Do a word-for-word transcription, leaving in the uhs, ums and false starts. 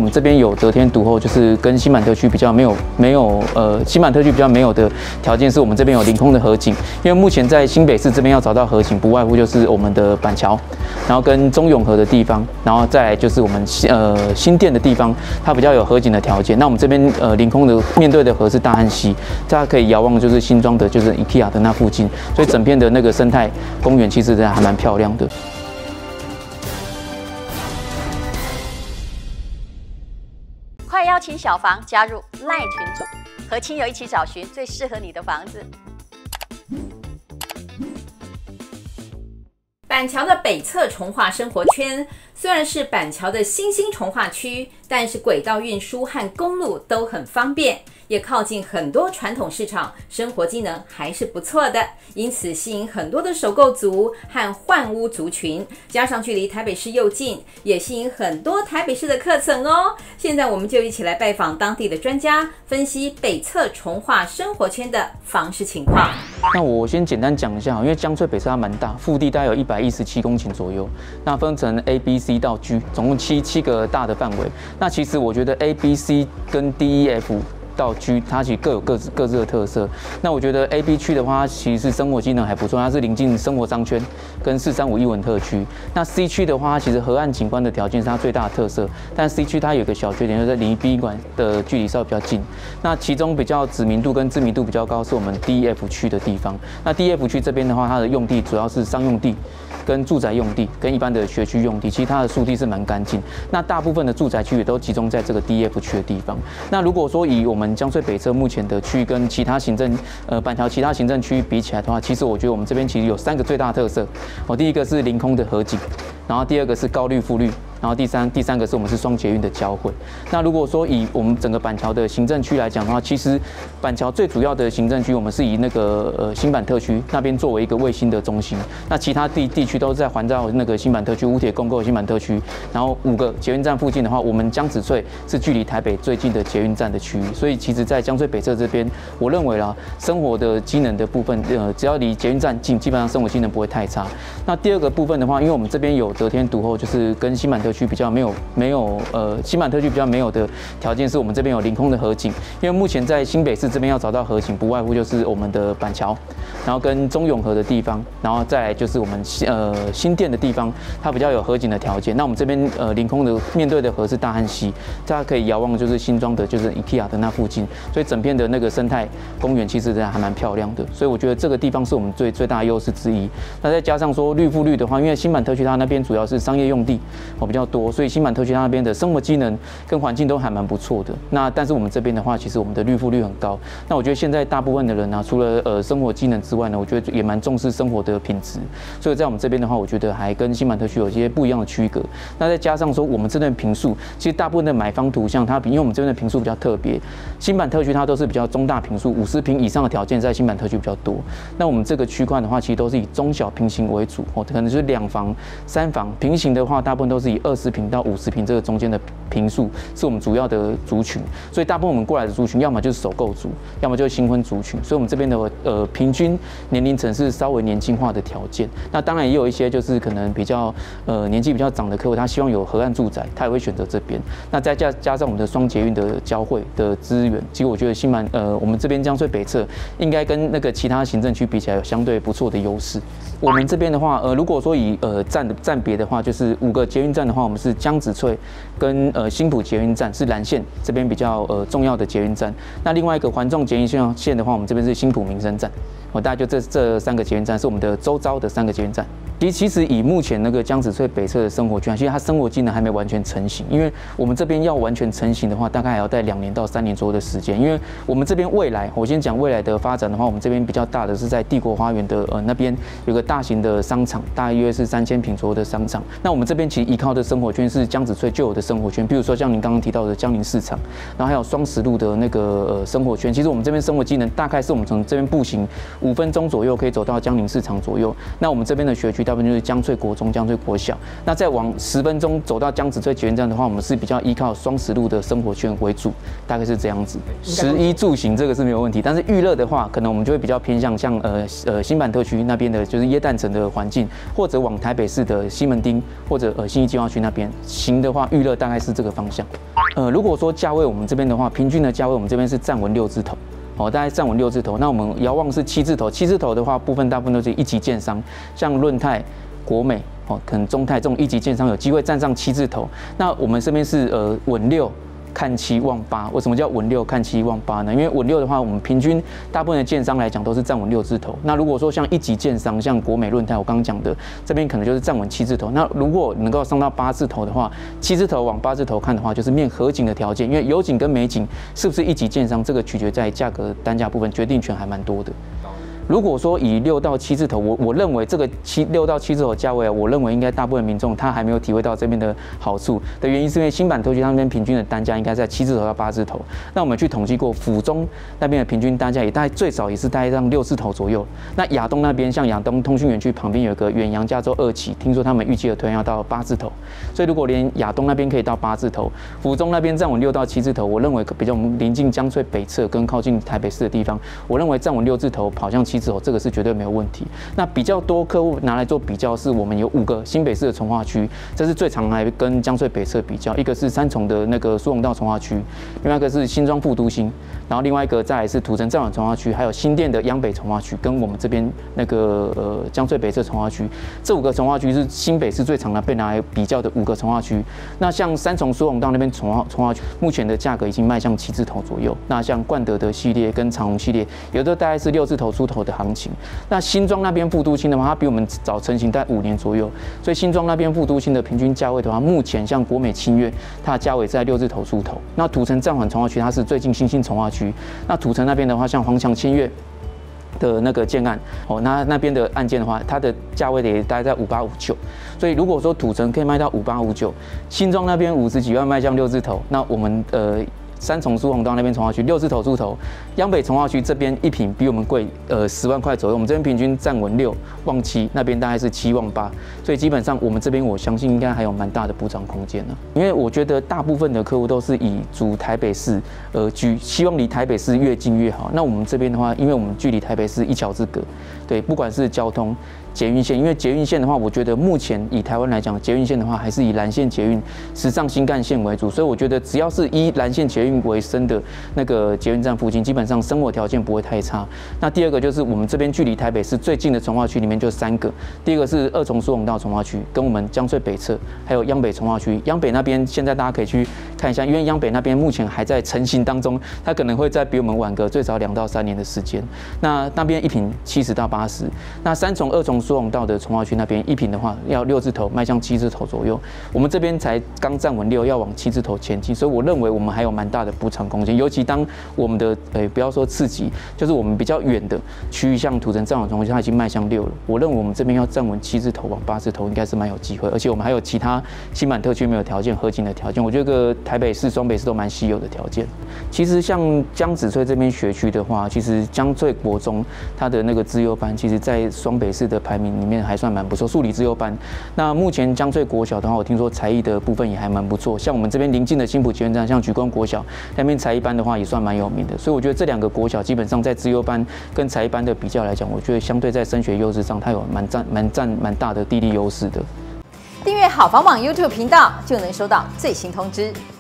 们这边有得天独厚，就是跟新版特区比较没有没有呃新版特区比较没有的条件，是我们这边有临空的河景。因为目前在新北市这边要找到河景，不外乎就是我们的板桥，然后跟中永和的地方，然后再来就是我们呃新店的地方，它比较有河景的条件。那我们这边呃临空的面对的河是大汉溪，大家可以遥望就是新庄的，就是 IKEA 的那附近，所以整片的那个生态公园其实还蛮漂亮的。 快邀请小房加入赖群组，和亲友一起找寻最适合你的房子。 板桥的北侧重划生活圈虽然是板桥的新兴重划区，但是轨道运输和公路都很方便，也靠近很多传统市场，生活机能还是不错的，因此吸引很多的首购族和换屋族群，加上距离台北市又近，也吸引很多台北市的客层哦。现在我们就一起来拜访当地的专家，分析北侧重划生活圈的房市情况。 那我先简单讲一下，因为江翠北侧它蛮大，腹地大概有一百一十七公顷左右，那分成 A、B、C 到 G， 总共七七个大的范围。那其实我觉得 A、B、C 跟 D、E、F。到 G， 它其实各有各自各自的特色。那我觉得 A、B 区的话，它其实是生活机能还不错，它是临近生活商圈跟四三五艺文特区。那 C 区的话，它其实河岸景观的条件是它最大的特色，但 C 区它有一个小缺点，就是离殡仪馆的距离稍微比较近。那其中比较知名度跟知名度比较高是我们 D、F 区的地方。那 D、F 区这边的话，它的用地主要是商用地。跟住宅用地跟一般的学区用地，其实它的树地是蛮干净。那大部分的住宅区也都集中在这个 D、F 区的地方。那如果说以我们江翠北侧目前的区域跟其他行政呃板桥其他行政区域比起来的话，其实我觉得我们这边其实有三个最大特色。哦，第一个是临空的河景，然后第二个是高绿覆绿。然后第三第三个是我们是双捷运的交汇。那如果说以我们整个板桥的行政区来讲的话，其实板桥最主要的行政区，我们是以那个呃新板特区那边作为一个卫星的中心。那其他地地区都是在环绕那个新板特区、乌铁共构新板特区，然后五个捷运站附近的话，我们江子翠是距离台北最近的捷运站的区域。所以其实，在江翠北侧这边，我认为啦，生活的机能的部分，呃，只要离捷运站近，基本上生活机能不会太差。那第二个部分的话，因为我们这边有得天独厚，就是跟新板特区比较没有没有呃新板特区比较没有的条件，是我们这边有临空的河景。因为目前在新北市这边要找到河景，不外乎就是我们的板桥，然后跟中永和的地方，然后再来就是我们呃新店的地方，它比较有河景的条件。那我们这边呃临空的面对的河是大汉溪，大家可以遥望就是新庄的，就是 IKEA 的那附近，所以整片的那个生态公园其实还蛮漂亮的。所以我觉得这个地方是我们最最大的优势之一。那再加上说绿覆绿的话，因为新板特区它那边主要是商业用地哦比较多。所以新板特区它那边的生活机能跟环境都还蛮不错的。那但是我们这边的话，其实我们的绿覆率很高。那我觉得现在大部分的人呢、啊，除了呃生活机能之外呢，我觉得也蛮重视生活的品质。所以在我们这边的话，我觉得还跟新板特区有一些不一样的区隔。那再加上说我们这边的坪数，其实大部分的买方图像它，因为我们这边的坪数比较特别，新板特区它都是比较中大坪数，五十坪以上的条件在新板特区比较多。那我们这个区块的话，其实都是以中小平型为主，哦，可能就是两房、三房。平型的话，大部分都是以二十坪到五十坪这个中间的坪数是我们主要的族群，所以大部分我们过来的族群，要么就是首购族，要么就是新婚族群，所以我们这边的呃平均年龄层是稍微年轻化的条件。那当然也有一些就是可能比较呃年纪比较长的客户，他希望有河岸住宅，他也会选择这边。那再加加上我们的双捷运的交汇的资源，其实我觉得新板呃我们这边江翠北侧应该跟那个其他行政区比起来有相对不错的优势。我们这边的话，呃如果说以呃站的站别的话，就是五个捷运站的话，我们是江子翠跟呃新埔捷运站是蓝线这边比较呃重要的捷运站。那另外一个环状捷运线的话，我们这边是新埔民生站。哦，大概就这这三个捷运站是我们的周遭的三个捷运站。其实，其实以目前那个江子翠北侧的生活圈，其实它生活机能还没完全成型，因为我们这边要完全成型的话，大概还要在两年到三年左右的时间。因为我们这边未来，我先讲未来的发展的话，我们这边比较大的是在帝国花园的呃那边有个大型的商场，大约是三千坪左右的商场。那我们这边其实依靠的生活圈是江子翠旧有的生活圈，比如说像您刚刚提到的江宁市场，然后还有双十路的那个呃生活圈。其实我们这边生活机能大概是我们从这边步行五分钟左右可以走到江宁市场左右。那我们这边的学区大部分就是江翠国中、江翠国小。那再往十分钟走到江子翠捷运站的话，我们是比较依靠双十路的生活圈为主，大概是这样子。食衣住行这个是没有问题，但是娱乐的话，可能我们就会比较偏向像呃呃新板特区那边的，就是烟耶诞城的环境，或者往台北市的西门町或者呃信义计划区那边行的话，预热大概是这个方向。呃，如果说价位我们这边的话，平均的价位我们这边是站稳六字头。哦，大概站稳六字头，那我们遥望是七字头，七字头的话，部分大部分都是一级建商，像润泰、国美，哦，可能中泰这种一级建商有机会站上七字头。那我们这边是呃稳六看七望八，为什么叫稳六看七望八呢？因为稳六的话，我们平均大部分的建商来讲都是站稳六字头。那如果说像一级建商，像国美、润泰，我刚刚讲的这边可能就是站稳七字头。那如果能够上到八字头的话，七字头往八字头看的话，就是面合景的条件。因为有景跟没景是不是一级建商，这个取决在价格单价部分，决定权还蛮多的。如果说以六到七字头，我我认为这个七六到七字头价位啊，我认为应该大部分民众他还没有体会到这边的好处的原因，是因为新版特区那边平均的单价应该在七字头到八字头。那我们去统计过，府中那边的平均单价也大概最少也是大概让六字头左右。那亚东那边，像亚东通讯园区旁边有个远洋加州二期，听说他们预计的推要到八字头。所以如果连亚东那边可以到八字头，府中那边站稳六到七字头，我认为比较临近江翠北侧跟靠近台北市的地方，我认为站稳六字头跑向七字头，这个是绝对没有问题。那比较多客户拿来做比较，是我们有五个新北市的重划区，这是最常来跟江翠北侧比较。一个是三重的那个苏虹道重划区，另外一个是新庄副都心，然后另外一个再来是土城站晚重划区，还有新店的央北重划区，跟我们这边那个呃江翠北侧重划区，这五个重划区是新北市最常来被拿来比较的五个重划区。那像三重苏虹道那边重划重划区，目前的价格已经迈向七字头左右。那像冠德的系列跟长荣系列，有的大概是六字头出头的行情。那新庄那边副都心的话，它比我们早成型大概五年左右，所以新庄那边副都心的平均价位的话，目前像国美清越，它的价位在六字头出头。那土城暂缓重划区，它是最近新兴重划区。那土城那边的话，像黄强清越的那个建案，哦，那那边的案件的话，它的价位也大概在五八五九。所以如果说土城可以卖到五八五九，新庄那边五十几万卖向六字头，那我们呃。三重苏虹道那边重划区六字头出头，央北重划区这边一坪比我们贵呃十万块左右，我们这边平均站稳六望七，那边大概是七望八，所以基本上我们这边我相信应该还有蛮大的补涨空间呢。因为我觉得大部分的客户都是以主台北市而居，希望离台北市越近越好。那我们这边的话，因为我们距离台北市一桥之隔，对，不管是交通。捷运线，因为捷运线的话，我觉得目前以台湾来讲，捷运线的话还是以蓝线捷运、时尚新干线为主，所以我觉得只要是以蓝线捷运为生的那个捷运站附近，基本上生活条件不会太差。那第二个就是我们这边距离台北市最近的重划区里面就三个，第一个是二重苏虹道重划区，跟我们江翠北侧，还有央北重划区。央北那边现在大家可以去看一下，因为央北那边目前还在成型当中，它可能会再比我们晚个最少两到三年的时间。那那边一坪七十到八十，那三重、二重苏虹道的重划区那边一坪的话，要六字头迈向七字头左右。我们这边才刚站稳六，要往七字头前进，所以我认为我们还有蛮大的补偿空间。尤其当我们的呃不要说刺激，就是我们比较远的区域，像土城站稳重划区，它已经迈向六了。我认为我们这边要站稳七字头往八字头，应该是蛮有机会。而且我们还有其他新版特区没有条件合景的条件，我觉得台北市、双北市都蛮稀有的条件。其实像江子翠这边学区的话，其实江翠国中它的那个资优班，其实在双北市的排名里面还算蛮不错，数理资优班。那目前江翠国小的话，我听说才艺的部分也还蛮不错。像我们这边邻近的新埔捷运站，像莒光国小那边才艺班的话，也算蛮有名的。所以我觉得这两个国小基本上在资优班跟才艺班的比较来讲，我觉得相对在升学优势上，它有蛮占蛮占蛮大的地利优势的。 订阅好房网 YouTube 频道，就能收到最新通知。